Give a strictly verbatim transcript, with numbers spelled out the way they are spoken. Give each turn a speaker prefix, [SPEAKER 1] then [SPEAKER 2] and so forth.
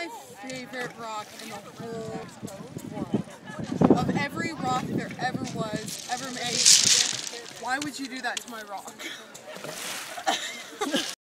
[SPEAKER 1] my favorite rock in the whole world. Of every rock there ever was, ever made, why would you do that to my rock?